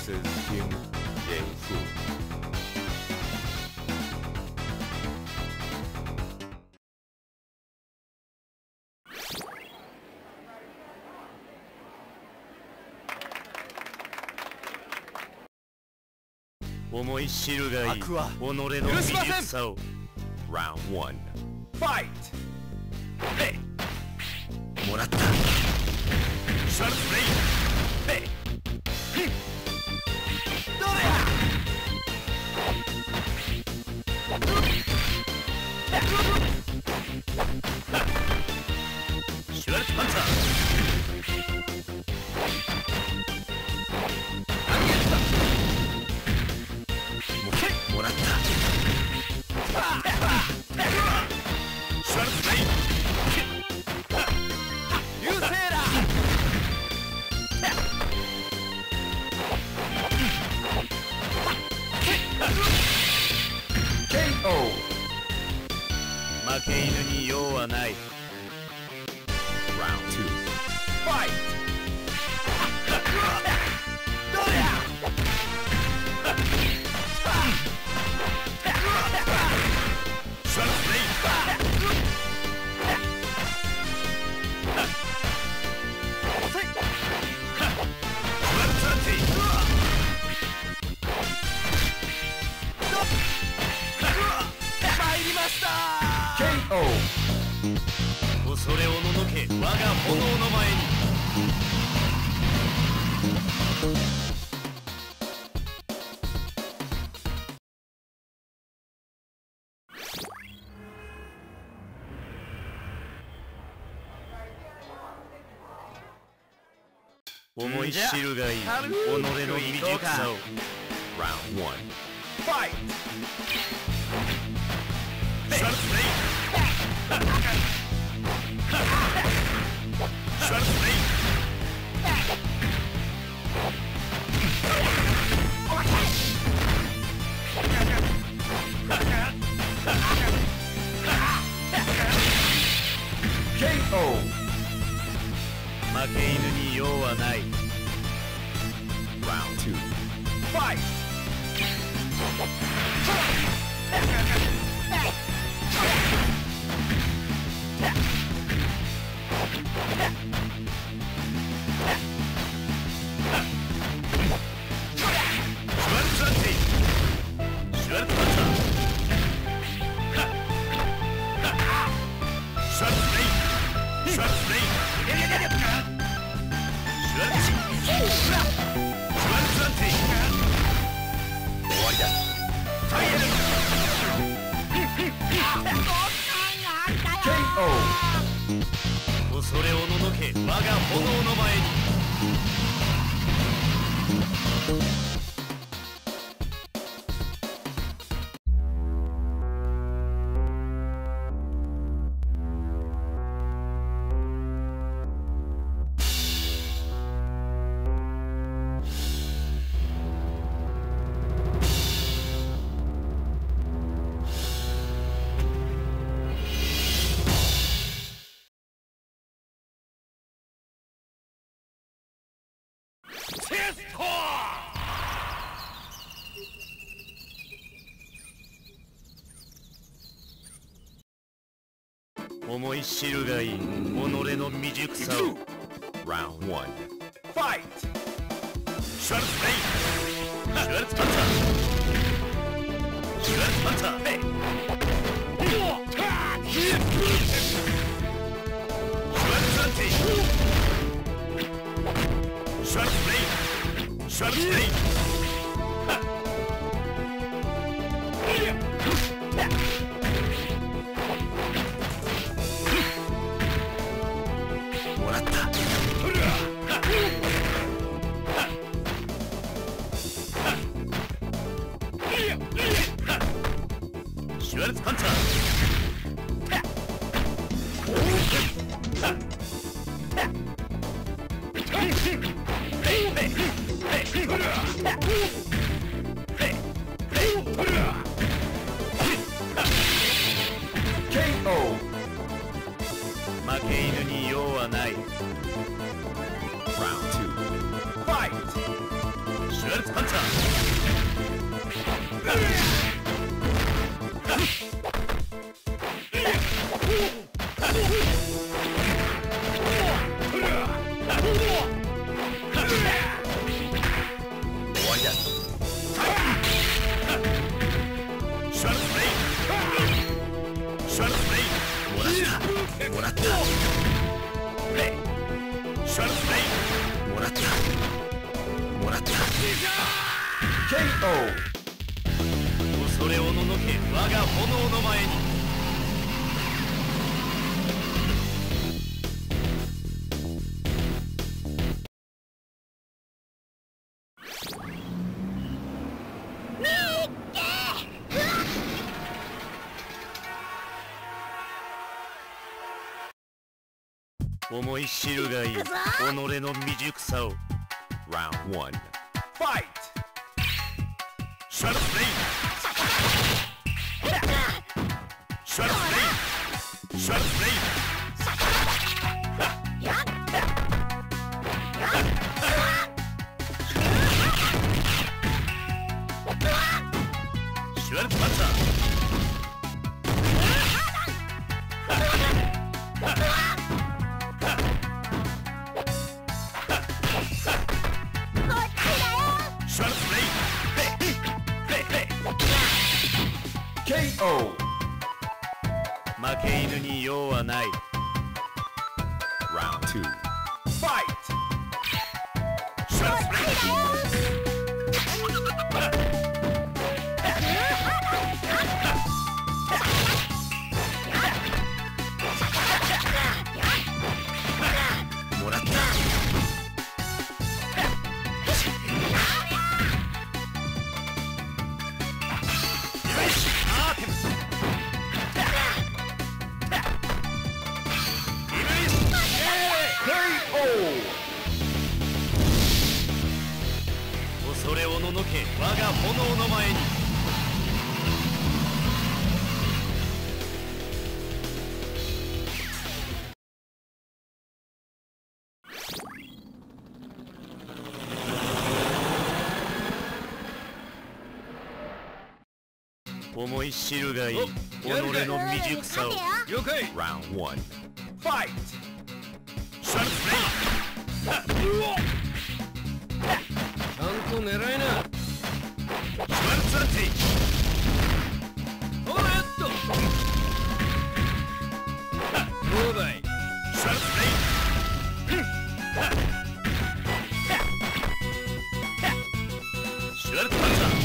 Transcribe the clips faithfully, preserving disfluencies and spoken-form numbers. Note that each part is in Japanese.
versus Kim Jae-soo. 思い知るがいい己の未熟さを。 Round one. Fight! もらった。シャルツレイ。どれや。シュワルツパンツァー。もらった。シュワルツレイ。流星だ。ケーオー。負け犬に用はない。 Round two. Fight! どれや。シュワルツレイ。ケーオー。恐れおののけ我が炎の前に。思い知るがいい己の未熟さを。 Round one. Fight! シュワルツレイ。シュワルツレイ。ケーオー。負け犬に用はない。 Round two. Fight! 恐れおののけ我が炎の前に。思い知るがいい己の未熟さを。 Round one. Fight! シュワルツレイ。シュワルツパンツァー。シュワルツパンツァー。シュワルツアンティ。シュワルツレイ。シュワルツレイ。もらった。シュワルツパンツァー。負け犬に用はない。 Round two. Fight! シュワルツパンチャー終わりだ。シャルスレイシャルスレイもらったもらったシャルスレイもらったもらった ケーオー 恐れおののけ我が炎の前に思い知るがいい己の未熟さを。 Round one. Fight! Shut up, Snake! Shut up, Snake! Shut up, Snake! Shut up, Hunter!ケーオー 負け犬に用はない。 Round two. Fight! Shut up, Snake!もらった。恐れおののけ我が炎の前に。思い知るがいい己の未熟さを。了解。 Round one. Fight! Shut up, Snake! ちゃんと狙いな。シュワルツアンティほらっとどうだい。シュワルツレイシュワルツパンチャー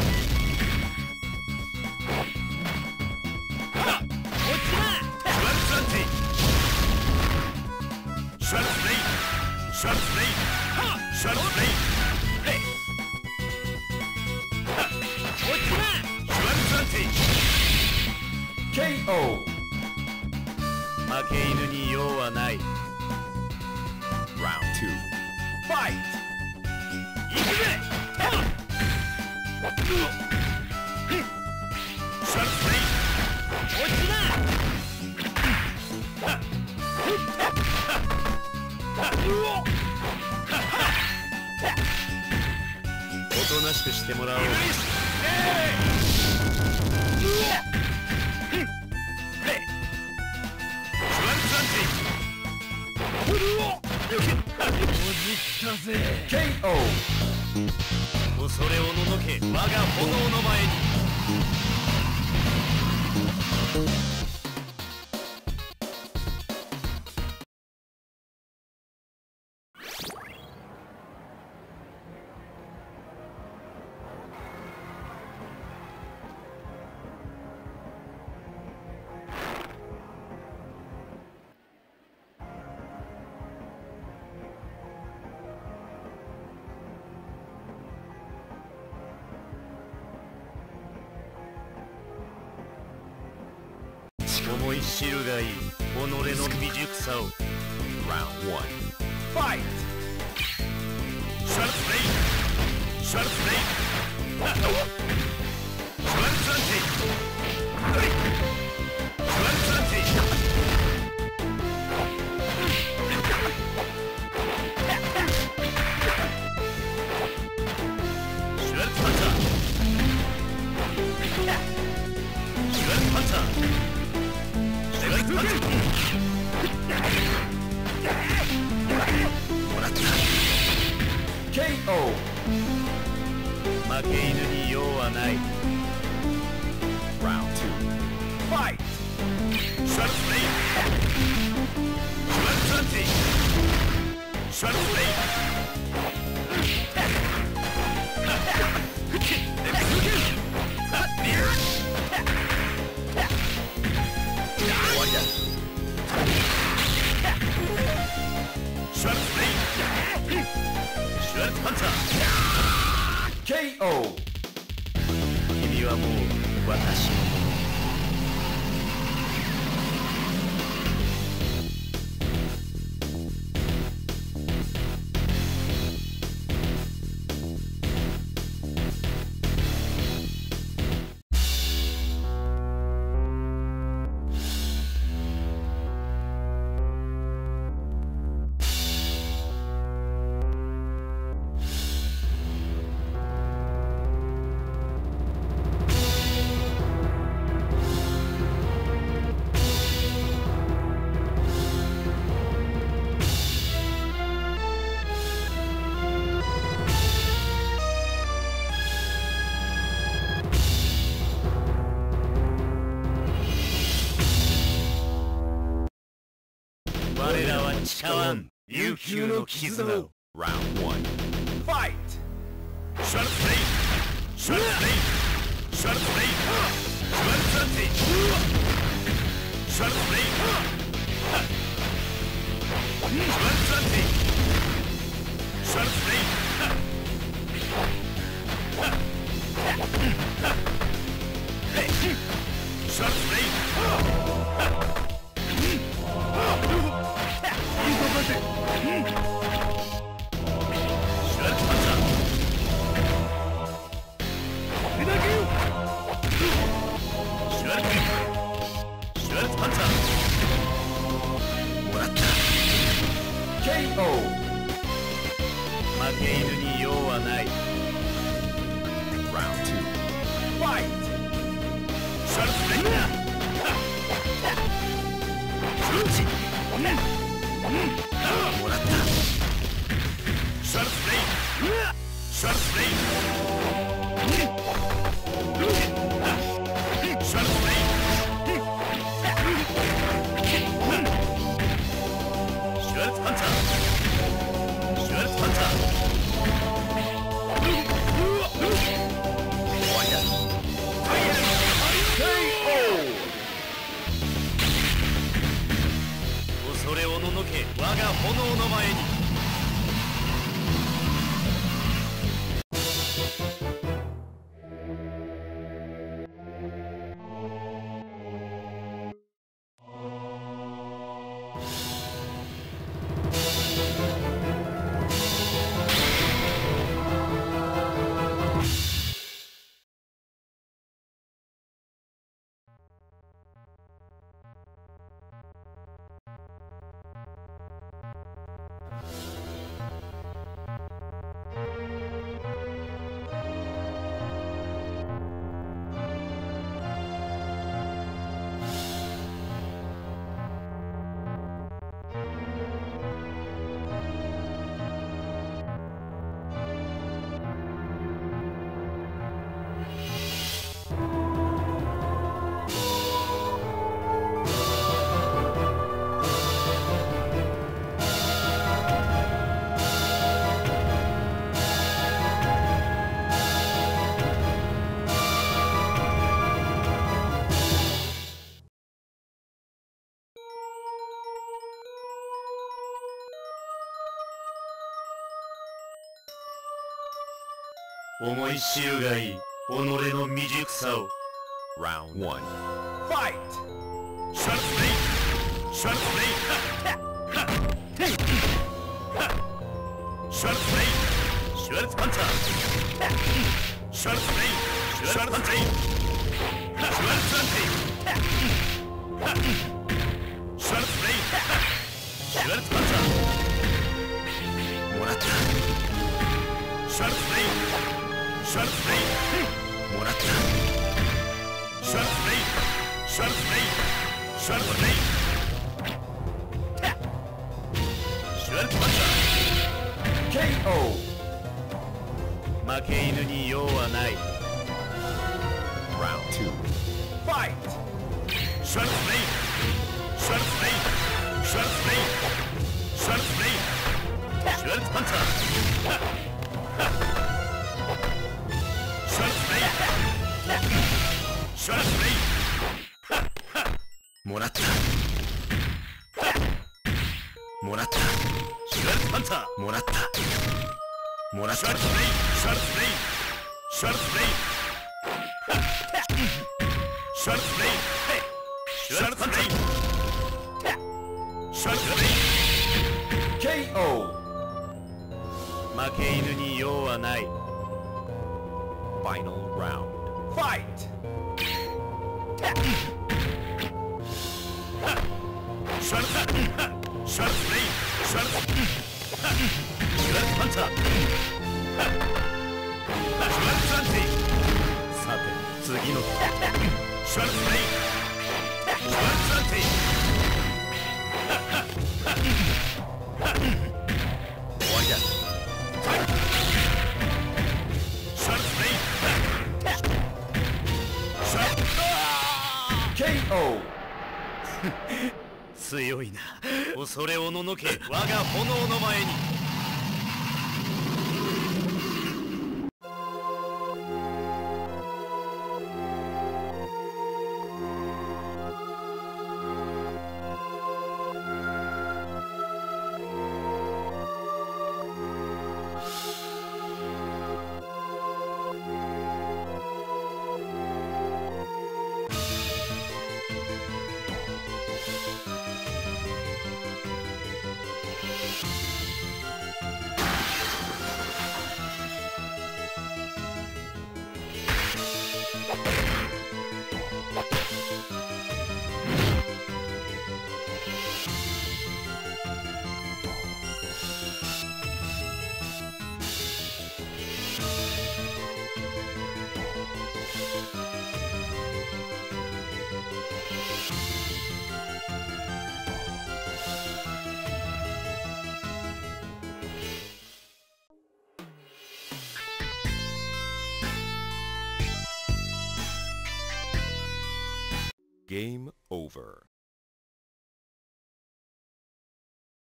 シャルスレイシャルスレイシュワルツアンティ ケーオー 負け犬に用はない。 Round two. Fight! 行くぜ。シャルスレイこっちだ。おとなしくしてもらおう。ケーオー 恐れおののけ我が炎の前に。思い知るがいい己の未熟さを。 Round one. Fight! Shut up, Snake! Shut up, Snake! Shut up, Snake! Shut up, Snake! シュワルターシュワルツパンチもらった ケーオー 負け犬に用はない Round two. Fight! Shut blade! Shut Santi! Shut blade! Shut blade! Shut Hunter! ケーオー 君はもう私のもの我らは誓わん悠久の絆を Round one. Fight! Shut blade! Shut blade! Shut blade! Shut Santi! Shut blade! Shut Santi! Shut blade! Shut blade!ケーオー 負け犬に用はない Round two. Fight! Shut blade!もらった Shut blade! Shut blade! Shut blade! Shut Hunter! Shut Hunter! Fire! Fire!ケーオー 恐れおののけ我が炎の前に思い知るがいい己の未熟さを Round one. Fight! Shut blade! Shut blade! Shut blade! Shut Hunter! Shut blade! Shut Hunter! Shut Santi! Shut blade! Shut Hunter! もらった Shut blade! Shut blade! もらった Shut blade! シュワルツレインシュワルツレインシュワルツパンチャー ケーオー 負け犬に用はない Round two. Fight! シュワルツレインシュワルツレインシュワルツレインシュワルツレインシュワルツパンチャーシュワルツレインシュワルツレインもらったもらったシュワルツパンチャーもらったもらったシュワルツレインシュワルツレインシュワルツレインシュワルツレインシュワルツレインシュワルツレイン ケーオー 負け犬に用はない Final round. Fight! シュワルツシュワルツレインシュワルツシュワルツパンチャーシュワルツアンティさて次のシュワルツレインシュワルツアンティ終わりだシュワルツレインシュワルツ ケーオー 強いな恐れおののけ我が炎の前に Game over.